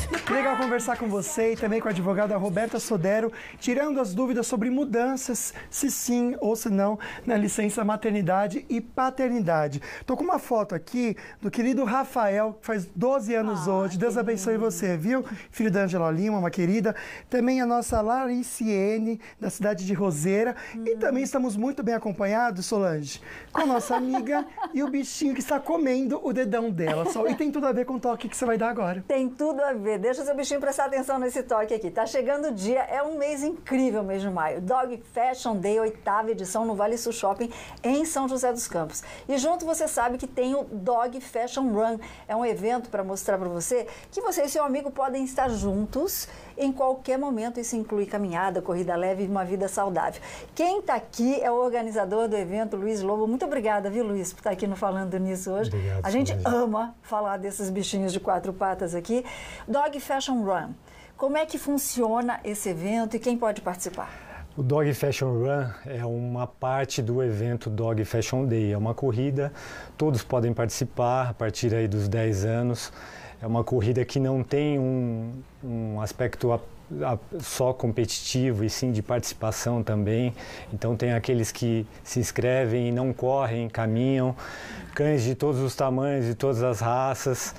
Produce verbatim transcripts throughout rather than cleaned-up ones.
Legal conversar com você e também com a advogada Roberta Sodero, tirando as dúvidas sobre mudanças, se sim ou se não, na licença maternidade e paternidade. Tô com uma foto aqui do querido Rafael, que faz doze anos ah, hoje. Deus abençoe lindo. Você, viu? Filho da Angela Lima, uma querida. Também a nossa Lariciene, da cidade de Roseira. Hum. E também estamos muito bem acompanhados, Solange, com a nossa amiga e o bichinho que está comendo o dedão dela. E tem tudo a ver com o toque que você vai dar agora. Tem tudo a ver. Deixa o seu bichinho prestar atenção nesse toque aqui. Tá chegando o dia, é um mês incrível, mês de maio. Dog Fashion Day, oitava edição no Vale Sul Shopping, em São José dos Campos. E junto você sabe que tem o Dog Fashion Run. É um evento para mostrar para você que você e seu amigo podem estar juntos em qualquer momento. Isso inclui caminhada, corrida leve e uma vida saudável. Quem tá aqui é o organizador do evento, Luiz Lobo. Muito obrigada, viu, Luiz, por estar aqui no Falando Nisso hoje. Obrigado, a gente Solange. Ama falar desses bichinhos de quatro patas aqui. Dog Fashion Run. Como é que funciona esse evento e quem pode participar? O Dog Fashion Run é uma parte do evento Dog Fashion Day. É uma corrida, todos podem participar a partir aí dos dez anos. É uma corrida que não tem um, um aspecto a, a, só competitivo e sim de participação também. Então tem aqueles que se inscrevem e não correm, caminham, cães de todos os tamanhos, de todas as raças.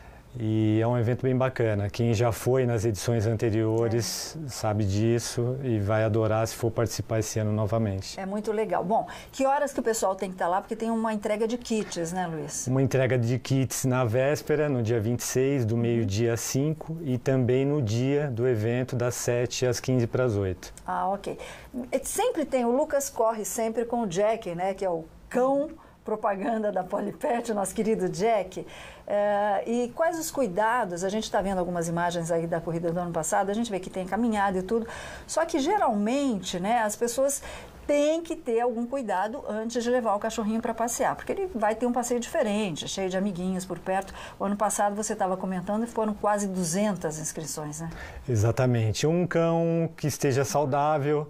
E é um evento bem bacana. Quem já foi nas edições anteriores é. sabe disso e vai adorar se for participar esse ano novamente. É muito legal. Bom, que horas que o pessoal tem que estar lá? Porque tem uma entrega de kits, né, Luiz? Uma entrega de kits na véspera, no dia vinte e seis, do meio-dia às cinco, e também no dia do evento, das sete às quinze para as oito. Ah, ok. Sempre tem, o Lucas corre sempre com o Jack, né, que é o cão propaganda da Polipet, o nosso querido Jack. É, e quais os cuidados? A gente está vendo algumas imagens aí da corrida do ano passado, a gente vê que tem caminhada e tudo, só que geralmente, né, as pessoas têm que ter algum cuidado antes de levar o cachorrinho para passear, porque ele vai ter um passeio diferente, cheio de amiguinhos por perto. O ano passado você estava comentando e foram quase duzentas inscrições, né? Exatamente. Um cão que esteja saudável,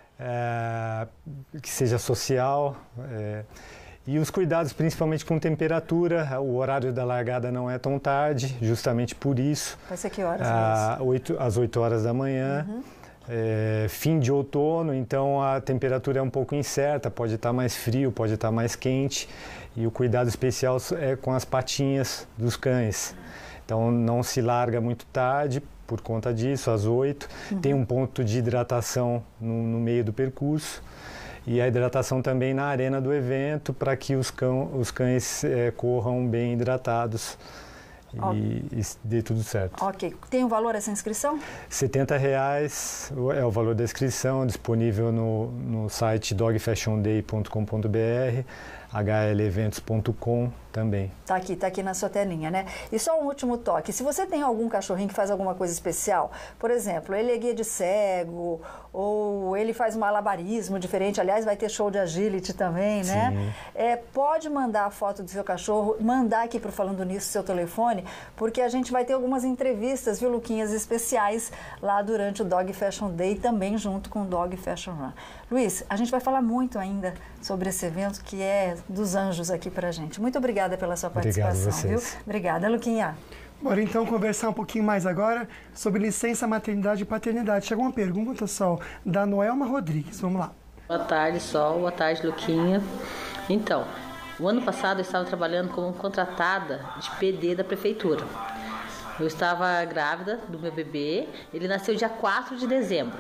é, que seja social, é, e os cuidados principalmente com temperatura. O horário da largada não é tão tarde, justamente por isso. Vai ser que horas? Ah, oito, às oito horas da manhã. Uhum. É, fim de outono, então a temperatura é um pouco incerta, pode estar mais frio, pode estar mais quente. E o cuidado especial é com as patinhas dos cães. Então não se larga muito tarde por conta disso, às oito. Uhum. Tem um ponto de hidratação no, no meio do percurso. E a hidratação também na arena do evento, para que os, cão, os cães é, corram bem hidratados e, okay. e dê tudo certo. Ok. Tem o um valor essa inscrição? setenta reais é o valor da inscrição, disponível no, no site dog fashion day ponto com ponto br, h l eventos ponto com também. Tá aqui, tá aqui na sua telinha, né? E só um último toque, se você tem algum cachorrinho que faz alguma coisa especial, por exemplo, ele é guia de cego, ou ele faz um malabarismo diferente, aliás, vai ter show de agility também, né? Sim. É, pode mandar a foto do seu cachorro, mandar aqui pro Falando Nisso seu telefone, porque a gente vai ter algumas entrevistas, viu, Luquinhas, especiais lá durante o Dog Fashion Day, também junto com o Dog Fashion Run. Luiz, a gente vai falar muito ainda sobre esse evento que é dos anjos aqui pra gente. Muito obrigada pela sua participação, viu? Obrigada, Luquinha. Bora então conversar um pouquinho mais agora sobre licença maternidade e paternidade. Chegou uma pergunta, Sol, da Noelma Rodrigues. Vamos lá. Boa tarde, Sol. Boa tarde, Luquinha. Então, o ano passado eu estava trabalhando como contratada de P D da prefeitura. Eu estava grávida do meu bebê, ele nasceu dia quatro de dezembro.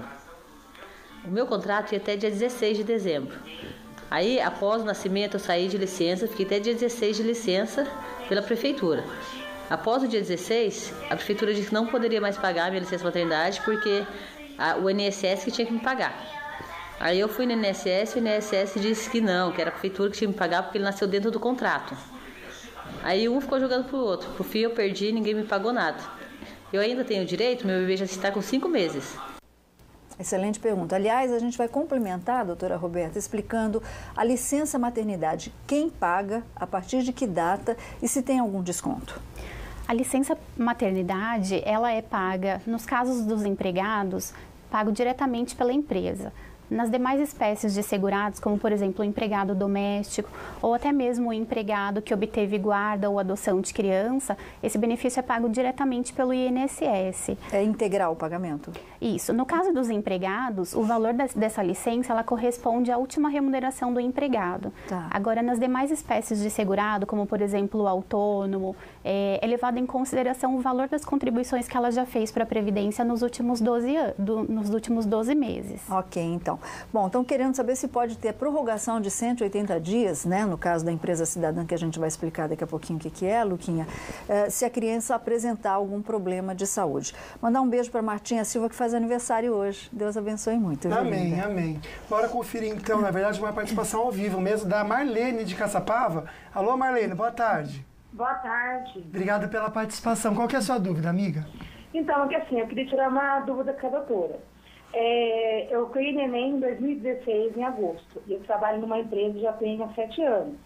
O meu contrato ia até dia dezesseis de dezembro. Aí, após o nascimento, eu saí de licença, fiquei até dia dezesseis de licença pela prefeitura. Após o dia dezesseis, a prefeitura disse que não poderia mais pagar a minha licença maternidade porque a, o I N S S que tinha que me pagar. Aí eu fui no I N S S e o I N S S disse que não, que era a prefeitura que tinha que me pagar porque ele nasceu dentro do contrato. Aí um ficou jogando pro outro. Por fim eu perdi e ninguém me pagou nada. Eu ainda tenho direito, meu bebê já está com cinco meses. Excelente pergunta. Aliás, a gente vai complementar, doutora Roberta, explicando a licença maternidade. Quem paga, a partir de que data e se tem algum desconto? A licença maternidade, ela é paga, nos casos dos empregados, pago diretamente pela empresa. Nas demais espécies de segurados, como por exemplo o empregado doméstico ou até mesmo o empregado que obteve guarda ou adoção de criança, esse benefício é pago diretamente pelo I N S S. É integral o pagamento? Isso. No caso dos empregados, o valor dessa licença ela corresponde à última remuneração do empregado. Tá. Agora, nas demais espécies de segurado, como por exemplo o autônomo, é, é levado em consideração o valor das contribuições que ela já fez para a Previdência nos últimos doze anos, do, nos últimos doze meses. Ok, então. Bom, estão querendo saber se pode ter prorrogação de cento e oitenta dias, né? No caso da empresa cidadã, que a gente vai explicar daqui a pouquinho o que, que é, Luquinha, eh, se a criança apresentar algum problema de saúde. Mandar um beijo para Martinha Silva, que faz aniversário hoje. Deus abençoe muito. Viu, Amém, linda? amém. Bora conferir então, na verdade, uma participação ao vivo mesmo da Marlene de Caçapava. Alô, Marlene, boa tarde. Boa tarde. Obrigado pela participação. Qual que é a sua dúvida, amiga? Então, é que assim, eu queria tirar uma dúvida com a doutora. É, eu criei neném em dois mil e dezesseis, em agosto, e eu trabalho numa empresa já tem há sete anos.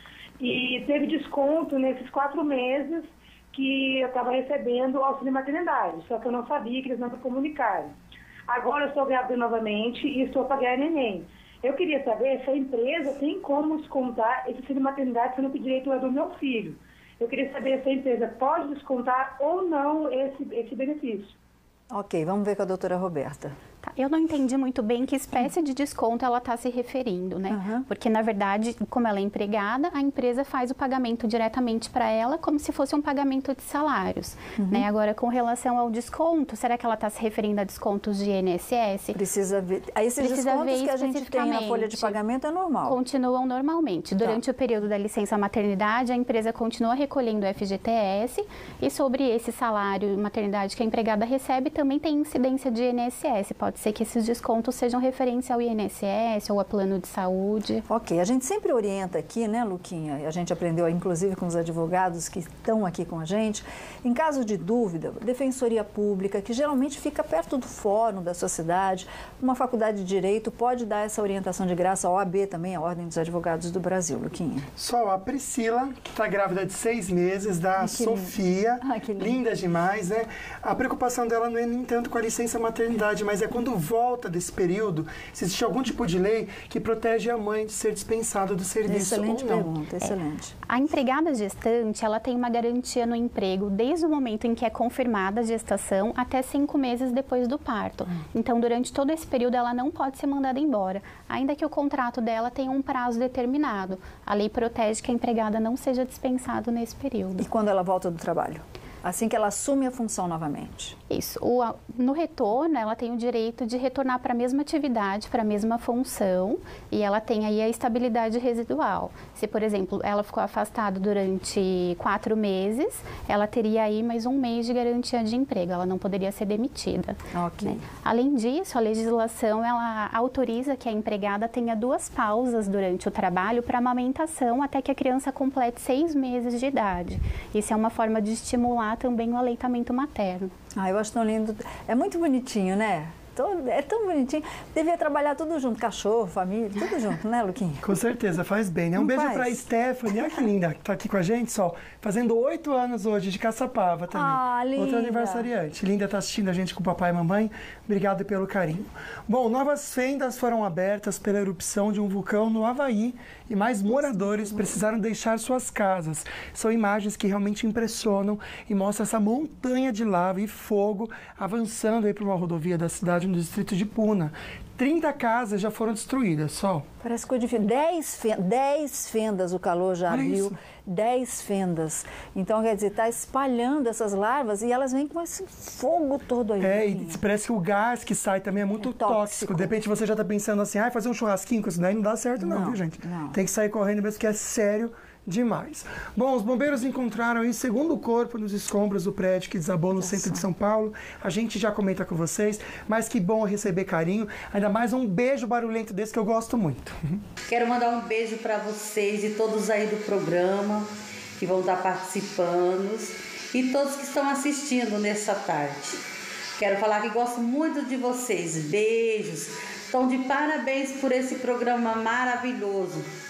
E teve desconto nesses quatro meses que eu estava recebendo auxílio maternidade, só que eu não sabia que eles não me comunicaram. Agora eu estou grávida novamente e estou para ganhar neném. Eu queria saber se a empresa tem como descontar esse auxílio maternidade sendo que o direito é do meu filho. Eu queria saber se a empresa pode descontar ou não esse, esse benefício. Ok, vamos ver com a doutora Roberta. Tá, eu não entendi muito bem que espécie de desconto ela está se referindo, né? Uhum. Porque, na verdade, como ela é empregada, a empresa faz o pagamento diretamente para ela como se fosse um pagamento de salários. Uhum. Né? Agora, com relação ao desconto, será que ela está se referindo a descontos de I N S S? Precisa ver. Aí esses Precisa descontos ver que a gente tem na folha de pagamento é normal? Continuam normalmente. Durante tá. o período da licença maternidade, a empresa continua recolhendo o F G T S e sobre esse salário maternidade que a empregada recebe, também tem incidência de I N S S. Pode ser que esses descontos sejam referentes ao I N S S ou a plano de saúde. Ok, a gente sempre orienta aqui, né, Luquinha? A gente aprendeu, inclusive, com os advogados que estão aqui com a gente. Em caso de dúvida, Defensoria Pública, que geralmente fica perto do fórum da sua cidade, uma faculdade de Direito pode dar essa orientação de graça, a O A B também, a Ordem dos Advogados do Brasil, Luquinha. Só a Priscila, que está grávida de seis meses, da Ai, Sofia, Ai, que linda. linda demais, né? A preocupação dela não é nem tanto com a licença maternidade, mas é quando volta desse período, se existe algum tipo de lei que protege a mãe de ser dispensada do serviço Excelente ou não. pergunta, excelente. É. A empregada gestante, ela tem uma garantia no emprego desde o momento em que é confirmada a gestação até cinco meses depois do parto. Hum. Então, durante todo esse período, ela não pode ser mandada embora, ainda que o contrato dela tenha um prazo determinado. A lei protege que a empregada não seja dispensada nesse período. E quando ela volta do trabalho? Assim que ela assume a função novamente? Isso. O, no retorno, ela tem o direito de retornar para a mesma atividade, para a mesma função, e ela tem aí a estabilidade residual. Se, por exemplo, ela ficou afastada durante quatro meses, ela teria aí mais um mês de garantia de emprego, ela não poderia ser demitida. Ok. Né? Além disso, a legislação, ela autoriza que a empregada tenha duas pausas durante o trabalho para amamentação até que a criança complete seis meses de idade. Isso é uma forma de estimular também o aleitamento materno. Ah, eu acho tão lindo. É muito bonitinho, né? É tão bonitinho. Devia trabalhar tudo junto, cachorro, família, tudo junto, né, Luquinha? Com certeza, faz bem, né? Um Não beijo faz? pra Stephanie, olha que linda, que tá aqui com a gente, só. Fazendo oito anos hoje, de Caçapava também. Ah, linda. Outra aniversariante. Linda tá assistindo a gente com o papai e mamãe. Obrigado pelo carinho. Bom, novas fendas foram abertas pela erupção de um vulcão no Havaí e mais moradores precisaram deixar suas casas. São imagens que realmente impressionam e mostram essa montanha de lava e fogo avançando aí para uma rodovia da cidade no distrito de Puna. trinta casas já foram destruídas, só. Parece coisa difícil. dez fendas, dez fendas o calor já Olha abriu. isso. dez fendas. Então, quer dizer, está espalhando essas larvas e elas vêm com esse fogo todo aí. É, Luquinha. e parece que o gás que sai também é muito É tóxico. tóxico. De repente você já está pensando assim, ah, fazer um churrasquinho com isso daí não dá certo não, Não, viu, gente? não. Tem que sair correndo mesmo, que é sério demais. Bom, os bombeiros encontraram aí o segundo corpo nos escombros do prédio que desabou no centro de São Paulo. A gente já comenta com vocês, mas que bom receber carinho. Ainda mais um beijo barulhento desse que eu gosto muito. Quero mandar um beijo para vocês e todos aí do programa que vão estar participando e todos que estão assistindo nessa tarde. Quero falar que gosto muito de vocês. Beijos. Estão de parabéns por esse programa maravilhoso.